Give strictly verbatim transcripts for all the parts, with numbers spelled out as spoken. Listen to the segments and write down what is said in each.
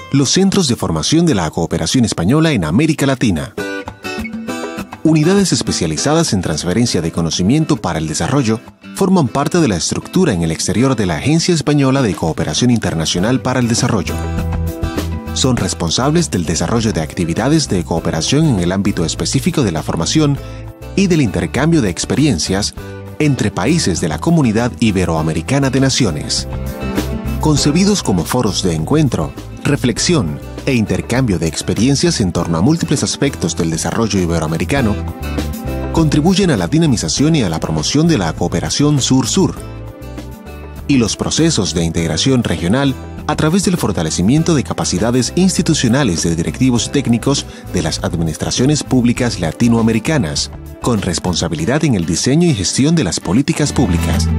los Centros de Formación de la Cooperación Española en América Latina. Unidades especializadas en transferencia de conocimiento para el desarrollo forman parte de la estructura en el exterior de la Agencia Española de Cooperación Internacional para el Desarrollo. Son responsables del desarrollo de actividades de cooperación en el ámbito específico de la formación y del intercambio de experiencias entre países de la Comunidad Iberoamericana de Naciones. Concebidos como foros de encuentro, reflexión e intercambio de experiencias en torno a múltiples aspectos del desarrollo iberoamericano, contribuyen a la dinamización y a la promoción de la cooperación sur-sur y los procesos de integración regional a través del fortalecimiento de capacidades institucionales de directivos y técnicos de las administraciones públicas latinoamericanas, con responsabilidad en el diseño y gestión de las políticas públicas.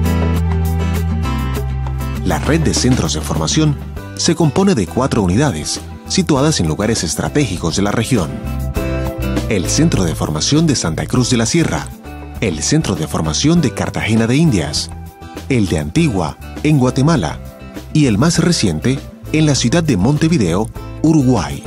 La red de centros de formación se compone de cuatro unidades, situadas en lugares estratégicos de la región: el Centro de Formación de Santa Cruz de la Sierra, el Centro de Formación de Cartagena de Indias, el de Antigua, en Guatemala, y el más reciente, en la ciudad de Montevideo, Uruguay.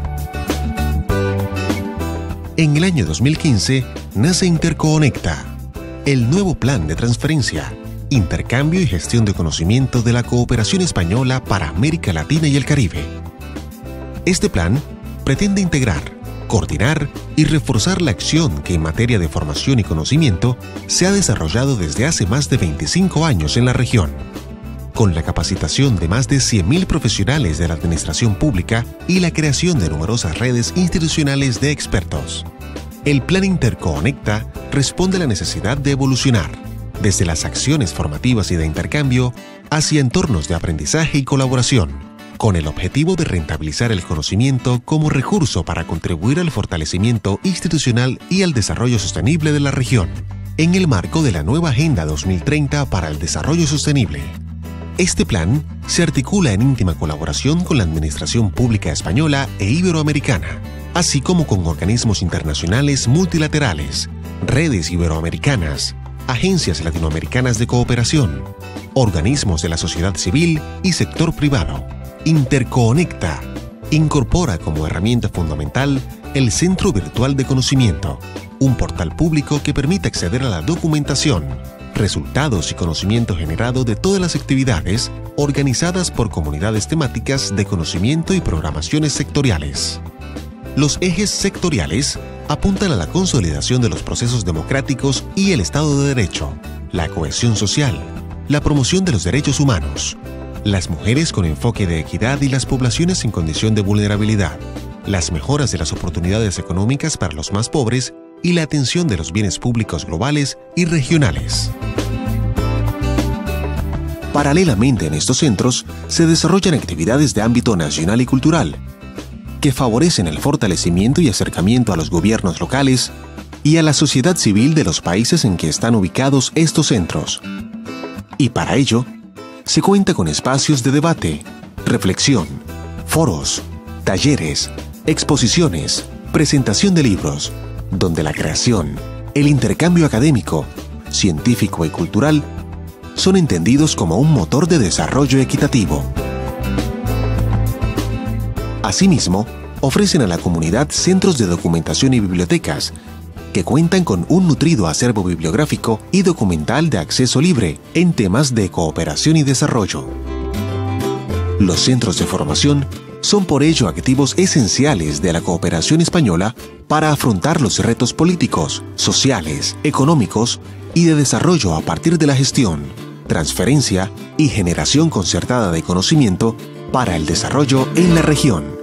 En el año dos mil quince nace Interconecta, el nuevo plan de transferencia, intercambio y gestión de conocimiento de la cooperación española para América Latina y el Caribe. Este plan pretende integrar, coordinar y reforzar la acción que en materia de formación y conocimiento se ha desarrollado desde hace más de veinticinco años en la región, con la capacitación de más de cien mil profesionales de la administración pública y la creación de numerosas redes institucionales de expertos. El Plan Interconecta responde a la necesidad de evolucionar, desde las acciones formativas y de intercambio hacia entornos de aprendizaje y colaboración, con el objetivo de rentabilizar el conocimiento como recurso para contribuir al fortalecimiento institucional y al desarrollo sostenible de la región, en el marco de la nueva Agenda dos mil treinta para el Desarrollo Sostenible. Este plan se articula en íntima colaboración con la Administración Pública Española e Iberoamericana, así como con organismos internacionales multilaterales, redes iberoamericanas, agencias latinoamericanas de cooperación, organismos de la sociedad civil y sector privado. Interconecta incorpora como herramienta fundamental el Centro Virtual de Conocimiento, un portal público que permite acceder a la documentación, resultados y conocimiento generado de todas las actividades organizadas por comunidades temáticas de conocimiento y programaciones sectoriales. Los ejes sectoriales apuntan a la consolidación de los procesos democráticos y el Estado de Derecho, la cohesión social, la promoción de los derechos humanos, las mujeres con enfoque de equidad y las poblaciones en condición de vulnerabilidad, las mejoras de las oportunidades económicas para los más pobres y la atención de los bienes públicos globales y regionales. Paralelamente en estos centros se desarrollan actividades de ámbito nacional y cultural, que favorecen el fortalecimiento y acercamiento a los gobiernos locales y a la sociedad civil de los países en que están ubicados estos centros. Y para ello, se cuenta con espacios de debate, reflexión, foros, talleres, exposiciones, presentación de libros, donde la creación, el intercambio académico, científico y cultural son entendidos como un motor de desarrollo equitativo. Asimismo, ofrecen a la comunidad centros de documentación y bibliotecas que cuentan con un nutrido acervo bibliográfico y documental de acceso libre en temas de cooperación y desarrollo. Los centros de formación son por ello activos esenciales de la cooperación española para afrontar los retos políticos, sociales, económicos y de desarrollo a partir de la gestión, transferencia y generación concertada de conocimiento para el desarrollo en la región.